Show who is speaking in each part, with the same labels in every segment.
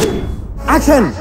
Speaker 1: Action.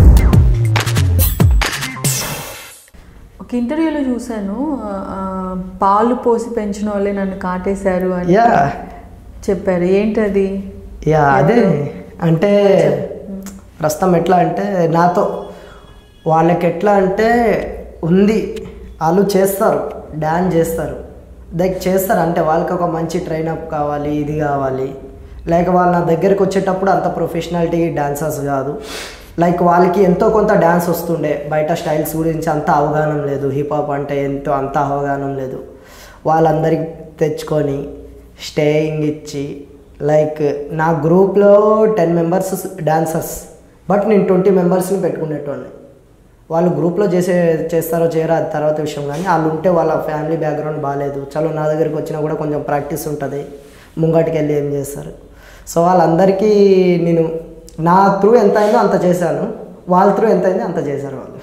Speaker 2: ఒక ఇంటర్వ్యూలో చూశాను, పాలు పోసి పెంచిన వాళ్ళే నన్ను కాటేశారు అని చెప్పారు. ఏంటది?
Speaker 3: అదే అంటే ప్రస్తుతం ఎట్లా అంటే నాతో వాళ్ళకి ఎట్లా అంటే ఉంది, వాళ్ళు చేస్తారు, డ్యాన్స్ చేస్తారు, చేస్తారు అంటే వాళ్ళకి ఒక మంచి ట్రైనప్ కావాలి, ఇది కావాలి. లైక్ వాళ్ళు నా దగ్గరికి వచ్చేటప్పుడు అంత ప్రొఫెషనాలిటీ డాన్సర్స్ కాదు. లైక్ వాళ్ళకి ఎంతో కొంత డ్యాన్స్ వస్తుండే, బయట స్టైల్స్ గురించి అంత అవగాహన లేదు, హిప్హాప్ అంటే ఎంతో అంత అవగాహన లేదు. వాళ్ళందరికి తెచ్చుకొని స్టేయింగ్ ఇచ్చి, లైక్ నా గ్రూప్లో 10 మెంబర్స్ డాన్సర్స్, బట్ నేను 20 మెంబర్స్ని పెట్టుకునేటోడిని. వాళ్ళు గ్రూప్లో చేస్తారో చేయరో అది తర్వాత విషయం, కానీ వాళ్ళు ఉంటే వాళ్ళ ఫ్యామిలీ బ్యాక్గ్రౌండ్ బాగాలేదు, చలో నా దగ్గరికి వచ్చినా కూడా కొంచెం ప్రాక్టీస్ ఉంటుంది, ముంగటికి వెళ్ళి ఏం చేస్తారు. సో వాళ్ళందరికీ నేను నా త్రూ ఎంత అయిందో అంత చేశాను, వాళ్ళ త్రూ ఎంత అయిందో అంత చేశారు వాళ్ళు.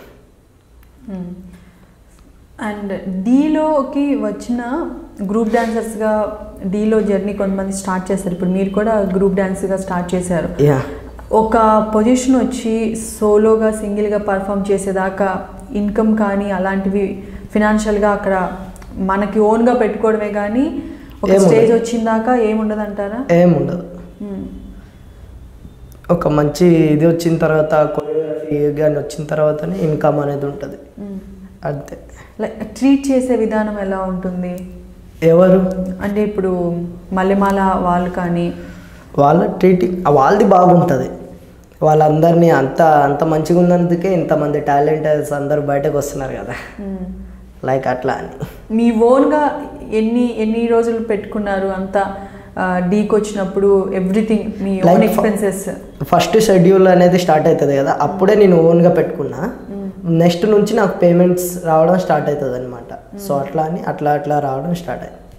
Speaker 2: అండ్ డీలోకి వచ్చిన గ్రూప్ డాన్సర్స్గా డీలో జర్నీ కొంతమంది స్టార్ట్ చేస్తారు. ఇప్పుడు మీరు కూడా గ్రూప్ డాన్స్గా స్టార్ట్ చేశారు. ఒక పొజిషన్ వచ్చి సోలోగా సింగిల్గా పర్ఫామ్ చేసేదాకా ఇన్కమ్ కానీ అలాంటివి ఫినాన్షియల్గా అక్కడ మనకి ఓన్గా పెట్టుకోవడమే కానీ ఒక స్టేజ్ వచ్చిందాకా ఏముండదు అంటారా?
Speaker 3: ఏముండదు. ఒక మంచి ఇది వచ్చిన తర్వాత, కొరియోగ్రఫీ కానీ వచ్చిన తర్వాతనే ఇన్కమ్ అనేది ఉంటుంది అంతే.
Speaker 2: లైక్ ట్రీట్ చేసే విధానం ఎలా ఉంటుంది?
Speaker 3: ఎవరు
Speaker 2: అంటే ఇప్పుడు మల్లెమాల వాళ్ళు కానీ
Speaker 3: వాళ్ళ ట్రీటింగ్ వాళ్ళది బాగుంటుంది. వాళ్ళందరినీ అంత మంచిగా ఉన్నందుకే ఇంతమంది టాలెంటర్స్ అందరూ బయటకు వస్తున్నారు కదా, లైక్ అట్లా అని.
Speaker 2: మీ ఓన్గా ఎన్ని రోజులు పెట్టుకున్నారు అంత డీకి వచ్చినప్పుడు? ఎవ్రీథింగ్ మీ ఓన్ ఎక్స్పెన్సెస్.
Speaker 3: ఫస్ట్ షెడ్యూల్ అనేది స్టార్ట్ అవుతుంది కదా, అప్పుడే నేను ఓన్గా పెట్టుకున్నా. నెక్స్ట్ నుంచి నాకు పేమెంట్స్ రావడం స్టార్ట్ అవుతుంది అనమాట. సో అట్లా అని అట్లా రావడం స్టార్ట్ అయింది.